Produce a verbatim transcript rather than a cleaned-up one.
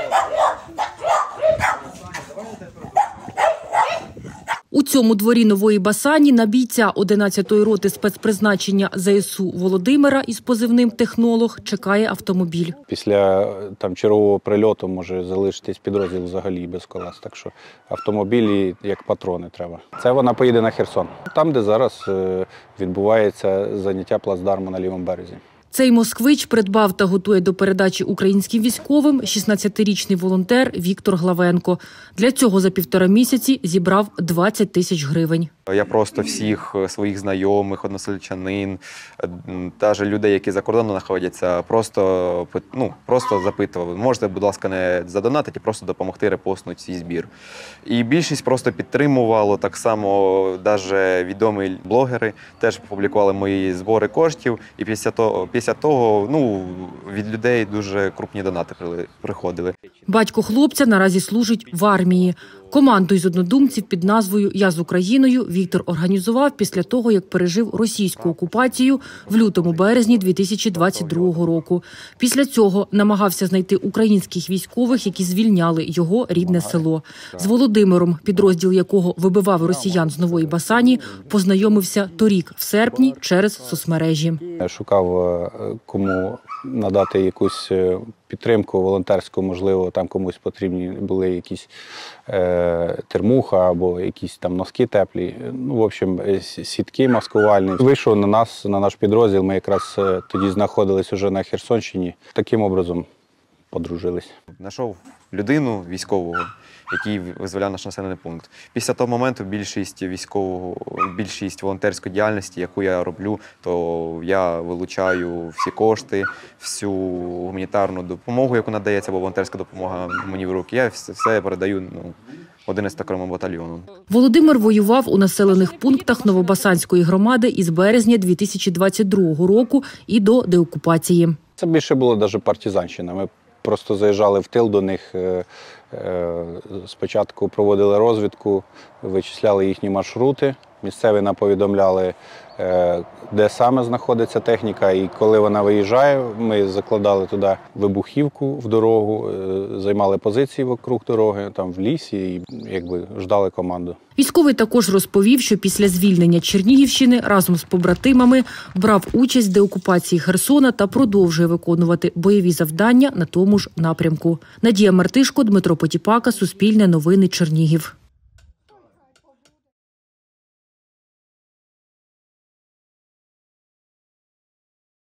У цьому дворі Нової Басані на бійця одинадцятої роти спецпризначення зе ес у Володимира із позивним «Технолог» чекає автомобіль. Після там чергового прильоту може залишитись підрозділ взагалі без колес, так що автомобілі як патрони треба. Це вона поїде на Херсон, там, де зараз відбувається заняття плацдарму на лівому березі. Цей москвич придбав та готує до передачі українським військовим шістнадцятирічний волонтер Віктор Главенко. Для цього за півтора місяці зібрав двадцять тисяч гривень. Я просто всіх своїх знайомих, односельчанин, навіть людей, які за кордоном знаходяться, просто, ну, просто запитував, можете, будь ласка, не задонатити, просто допомогти репостнути цей збір. І більшість просто підтримувало, так само навіть відомі блогери теж опублікували мої збори коштів, і після того, після того ну, від людей дуже крупні донати приходили. Батько хлопця наразі служить в армії. Команду із однодумців під назвою «Я з Україною» Віктор організував після того, як пережив російську окупацію в лютому-березні дві тисячі двадцять другого року. Після цього намагався знайти українських військових, які звільняли його рідне село. З Володимиром, підрозділ якого вибивав росіян з Нової Басані, познайомився торік, в серпні, через соцмережі. Я шукав, кому надати якусь підтримку волонтерську, можливо, там комусь потрібні були якісь е, термуха або якісь там носки теплі. Ну, в общем, сітки маскувальні. Вийшов на нас, на наш підрозділ, ми якраз тоді знаходились уже на Херсонщині. Таким образом подружились. Знайшов людину військового, який визволяв наш населений пункт. Після того моменту більшість військового, більшість волонтерської діяльності, яку я роблю, то я вилучаю всі кошти, всю гуманітарну допомогу, яку надається, бо волонтерська допомога мені в руки. Я все, все передаю ну, одинадцятому окремому батальйону. Володимир воював у населених пунктах Новобасанської громади із березня дві тисячі двадцять другого року і до деокупації. Це більше було навіть партизанщина. Ми просто заїжджали в тил до них, спочатку проводили розвідку, вичисляли їхні маршрути, місцеві нам повідомляли, де саме знаходиться техніка, і коли вона виїжджає, ми закладали туди вибухівку в дорогу, займали позиції вокруг дороги, там в лісі, і якби ждали команду. Військовий також розповів, що після звільнення Чернігівщини разом з побратимами брав участь в деокупації Херсона та продовжує виконувати бойові завдання на тому ж напрямку. Надія Мартишко, Дмитро Потіпака, Суспільне новини, Чернігів.